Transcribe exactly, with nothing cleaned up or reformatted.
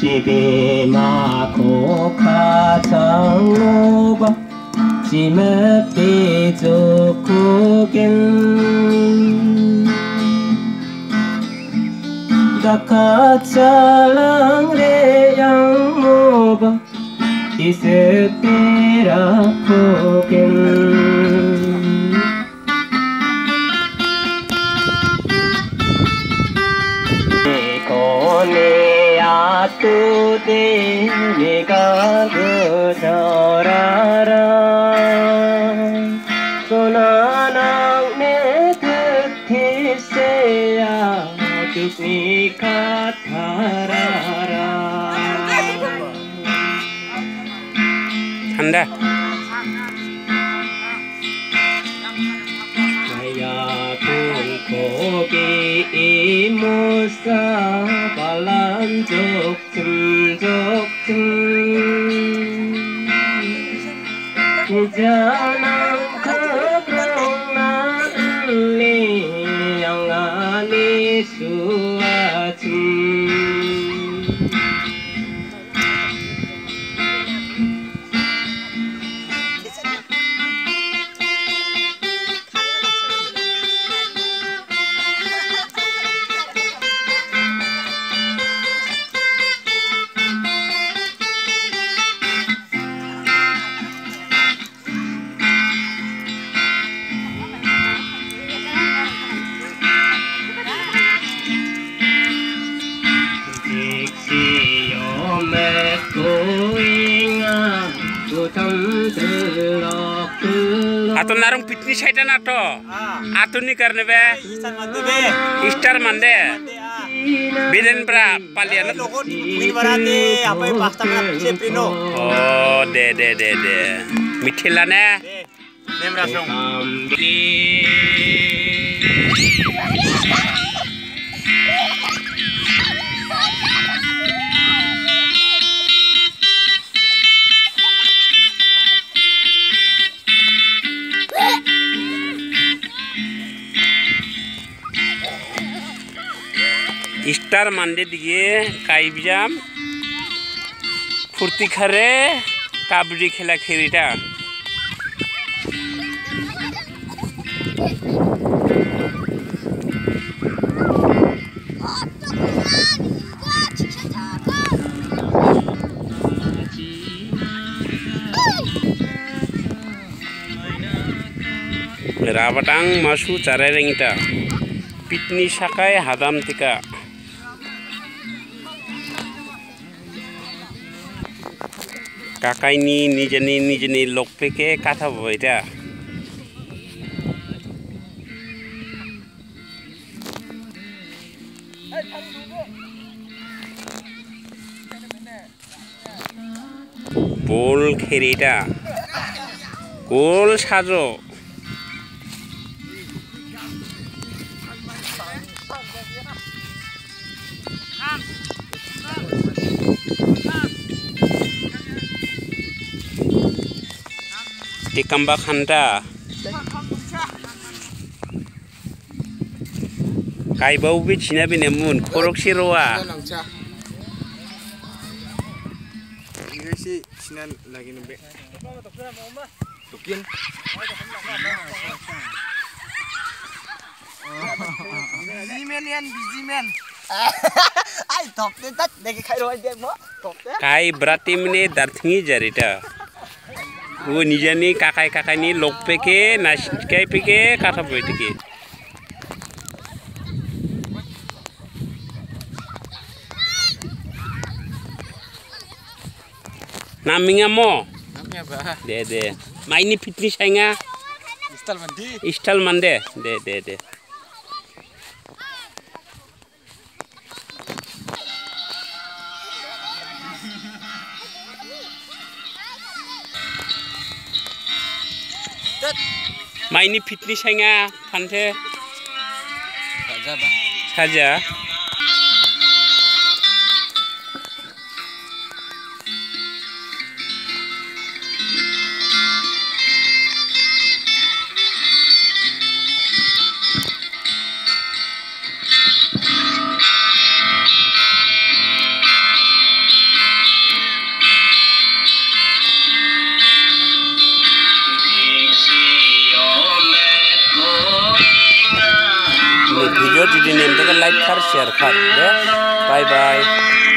집에 마고 가장 오바 집에 비조국엔 다카차랑 레양 모바 이스피라 포겐 아뚜데 내가 그저라라 소나랑 내 뜻이세야 뜻이 같아라라 한다 나야 고기 이모사 발란족 틈족틈 이자난 그그랑나리 양아니 수아침 atun narung pitni saita na to atun ni karne be Easter mande biden pra palian min barate apai pasta na seprino oh de de de de mithila ne nemra song Easter Monday दिए काइबिजाम फुर्ती खरे काबडी खेला खेरीटा रावटांग मासु चारे रेंगिटा पिटनी साकाय हादाम tika काकाइनी निजनी निजनी लोकपेके कथा भइरा बोल खेरीटा गोल साजो Tikamba khanda kai bau bi china bi nemun korok siroa ngisi sinan lagi nembe tukin bizimen yan bizimen ai topte tat deki khairo ide mo topte kai bratimne darthingi jarita वो निजानी काकाई काकाई लोक पेके नाशिकाई पेके काथा बोइटिके नामिंगा मो दे दे माइनी फिटनी साइंगा Easter Monday Easter Monday दे दे दे माइनी फिटनी साइंगा फानथे साजा बा साजा ভিডিও যদি নেম থেকে লাইক कर शेयर कर दे बाय बाय।